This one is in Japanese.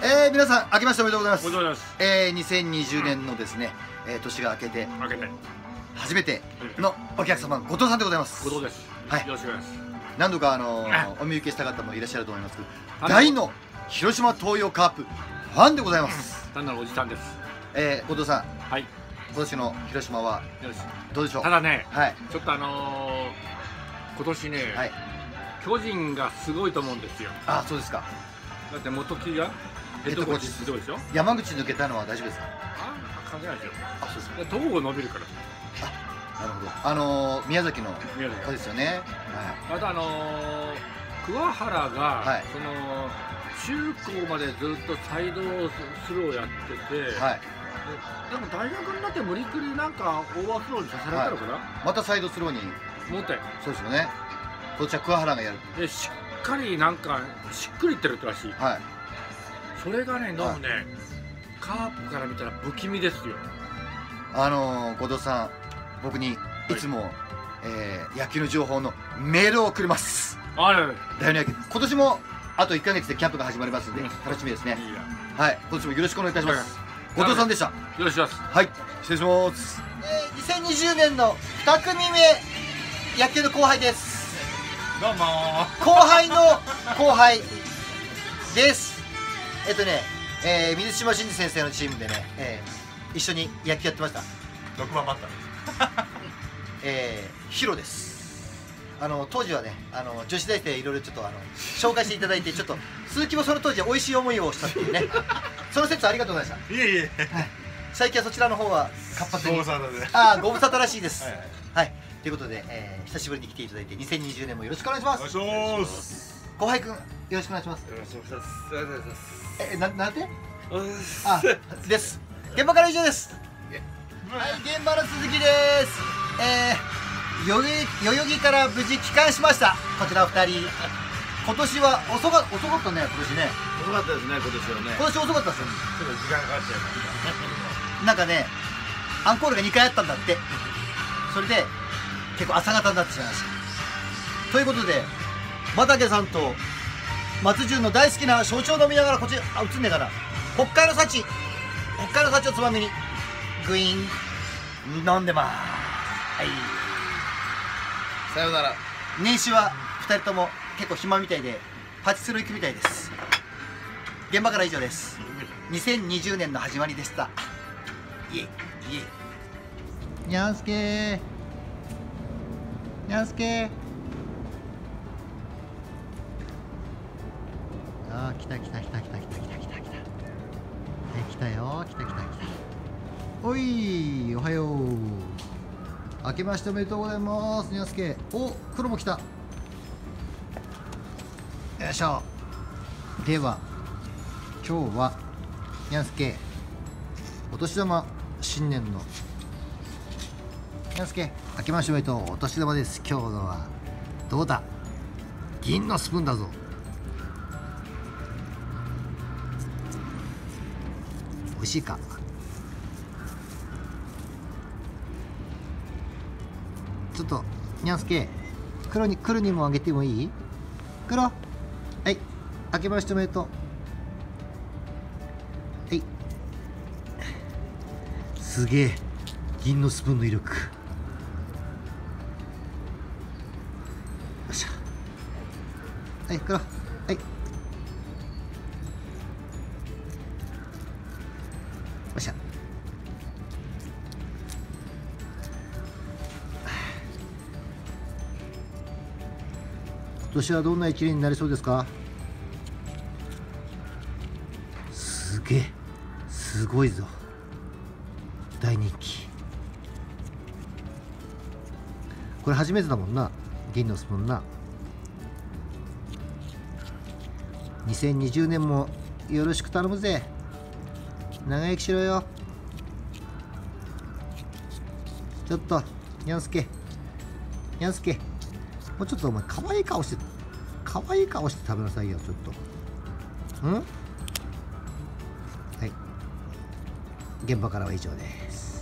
皆さん明けましておめでとうございます。 おめでとうございます。 2020年のですね、年が明けて開けて初めてのお客様、後藤さんでございます。 後藤です。 はいよろしくお願いします。 何度かお見受けした方もいらっしゃると思いますけど、大の広島東洋カープファンでございます。 単なるおじさんです。 後藤さん、 はい。 今年の広島はよし。 どうでしょう。 ただね、 はい、 ちょっと今年ね、 はい、 巨人がすごいと思うんですよ。 あ、そうですか。 だって元木がヘッドコーチすごいでしょ。 山口抜けたのは大丈夫ですか。 あ、関係ないですよ。 あ、そうですか。 東郷伸びるから。 なるほど。宮崎の宮崎子ですよね。 あと桑原が、 はい、 中高までずっとサイドスローやってて、 はい、 でも大学になって無理くりなんかオーバースローにさせられたのかな、 またサイドスローに持ってそうですよね。こっちは桑原がやるでしっかりなんかしっくりいってるってらしい。 はい。 それがね、どうもね、カープから見たら不気味ですよ。 後藤さん、僕にいつも、野球の情報のメールをくれます。 あれだよね。今年もあと1ヶ月でキャンプが始まりますので楽しみですね。 いいや。 はい、今年もよろしくお願いいたします。後藤さんでした。 よろしくお願いします。 はい、失礼します。2020年の2組目、野球の後輩です。 どうも後輩の後輩です。水島新司先生のチームでね、一緒に野球やってました。 6番バッターヒロです。当時はね、女子大生いろいろちょっと紹介していただいて、ちょっと鈴木もその当時は美味しい思いをしたっていうねその説ありがとうございました。 いえいえ、 はい、最近はそちらの方は活発にご無沙汰で、 ご無沙汰らしいです。はい、ということで、久しぶりに来ていただいて2020年もよろしくお願いします。 お願いします。 後輩くんよろしくお願いします。 よろしくお願いします。ありがとうございます。 なんてです。現場から以上です。はい、現場の鈴木です。代々木から無事帰還しました。こちら2人。今年は遅かったね。今年ね。 遅かったですね、今年はね。 今年遅かったですよ。 ちょっと時間かかっちゃいました。 なんかね、アンコールが2回あったんだって。それで結構朝方になってしまいました。ということで、又家さんと松潤の大好きな焼酎を飲みながら、こっち映んねえかな。北海の幸をつまみにグイーン飲んでます。はい、 さようなら。 年始は2人とも結構暇みたいでパチスロ行くみたいです。現場から以上です。2020年の始まりでした。イエイイエイ。にゃんすけー、にゃんすけー。あー、来たよ、来た。おい、おはよう。明けましておめでとうございます。にゃんすけ。お、黒も来た。よいしょ。では今日はにゃんすけ、お年玉新年のにゃんすけ、明けましておめでとう。お年玉です。今日のはどうだ。銀のスプーンだぞ。美味しいか。ちょっとにゃんすけ、黒にもあげてもいい？黒、はい、明けましておめでとう。はい、すげえ、銀のスプーンの威力。よっしゃ。はい、黒、はい、よっしゃ。今年はどんな一年になりそうですか？すげえ、すごいぞ、大人気。これ初めてだもんな、銀のスプーンな。2020年もよろしく頼むぜ。長生きしろよ。ちょっとにゃんすけ、にゃんすけ、もうちょっとお前可愛い顔して食べなさいよ、ちょっと。はい、現場からは以上です。